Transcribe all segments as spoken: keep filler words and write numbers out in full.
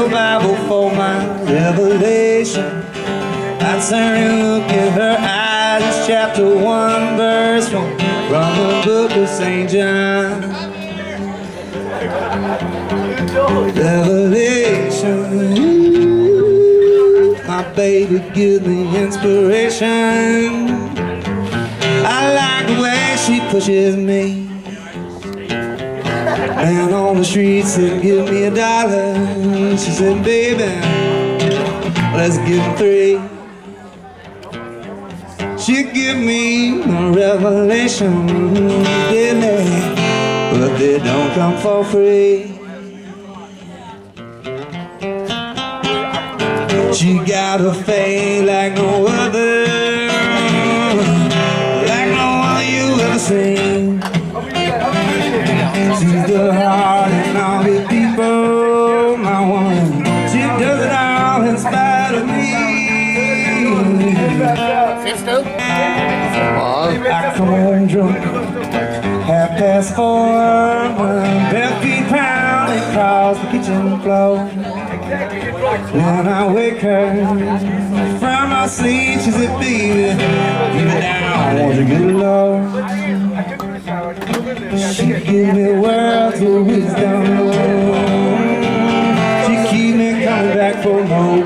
no Bible for my revelation. I turn and look at her eyes. It's chapter one, verse one, from the book of Saint John. Revelation. My baby gives me inspiration. I like the way she pushes me. And on the street said, give me a dollar. She said, baby, let's give him three. She give me a revelation, didn't they? But they don't come for free. She got a fame like no other, like no other you ever seen. She's the heart in all the people, my woman. She does it all in spite of me. I come home drunk, half past four, bare feet pounding across the kitchen floor. When I wake her from her sleep, she said, baby, give it down, won't you get low? She give me words of wisdom. She keep me coming back for more.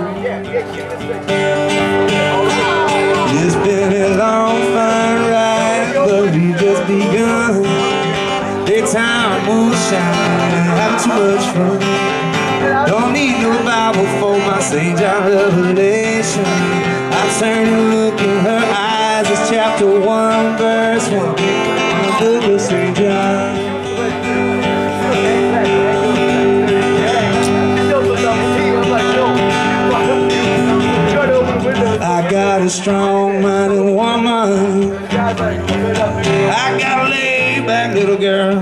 It's been a long, fun ride, but we just begun. Daytime moonshine, having too much fun. Don't need no Bible for my Saint John revelation. I turn and look in her eyes. It's chapter one, verse one, the book of Saint John. I got a strong-minded woman. I got a laid-back little girl,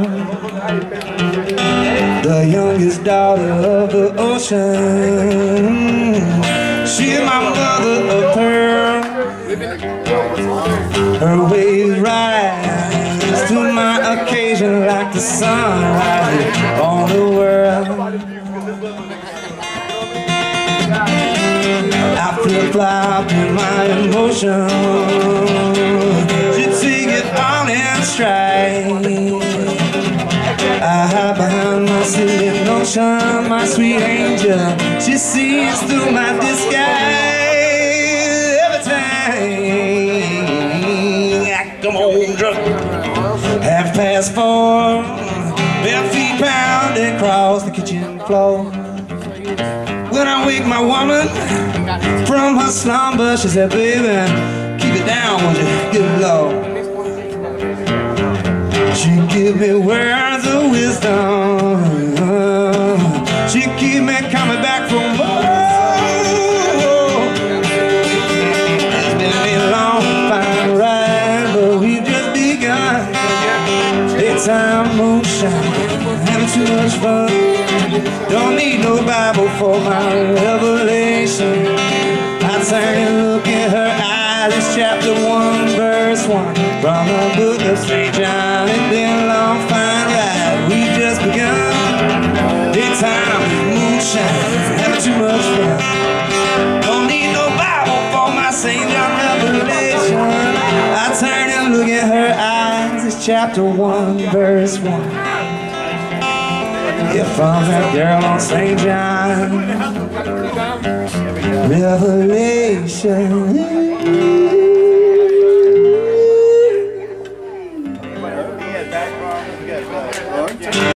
the youngest daughter of the ocean. She's my mother of pearl. Her waves rise to my occasion like the sunrise on the world. I flip-flop in my emotions. She take it all in stride. I hide behind my silly notion, my sweet angel. She sees through my disguise every time I come home drunk. Half past four, bare feet pounding across the kitchen floor. When I wake my woman from her slumber, she said, baby, keep it down, won't you get low? She give me words of wisdom. She keep me coming back for more. It's been a long, fine ride, but we've just begun. Daytime moonshine, having too much fun. Don't need no Bible for my revelation. I turn and look in her eyes. It's chapter one, verse one, from the book of Saint John. It's been a long, fine ride, we just begun. Daytime moonshine, having too much fun. Don't need no Bible for my Saint John revelation. I turn and look at her eyes. It's chapter one, verse one. Yeah, from that girl on Saint John. Revelation.